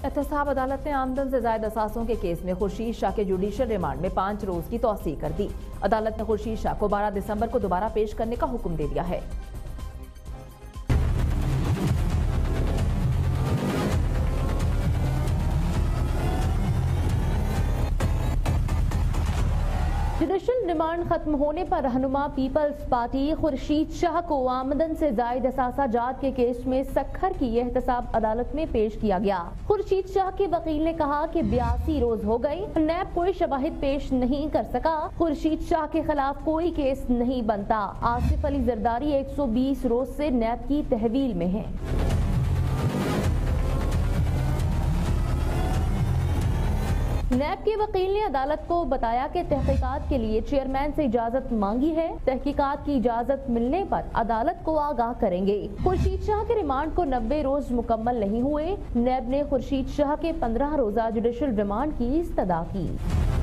एहतसाब अदालत ने आमदन से जायद असासों के केस में खुर्शीद शाह के जुडिशल रिमांड में 5 रोज की तौसीह कर दी। अदालत ने खुर्शीद शाह को 12 दिसंबर को दोबारा पेश करने का हुक्म दे दिया है। जुडिशल रिमांड खत्म होने पर रहनुमा पीपल्स पार्टी खुर्शीद शाह को आमदन से जायद असासा जात के केस में सक्खर की एहतसाब अदालत में पेश किया गया। खुर्शीद शाह के वकील ने कहा कि 82 रोज हो गए, नैब कोई शवाहिद पेश नहीं कर सका। खुर्शीद शाह के खिलाफ कोई केस नहीं बनता। आसिफ अली जरदारी 120 रोज से नैब की तहवील में है। नैब के वकील ने अदालत को बताया कि तहकीकात के लिए चेयरमैन से इजाजत मांगी है। तहकीकात की इजाजत मिलने पर अदालत को आगाह करेंगे। खुर्शीद शाह के रिमांड को 90 रोज मुकम्मल नहीं हुए। नैब ने खुर्शीद शाह के 15 रोजा जुडिशल रिमांड की इस्तदा की।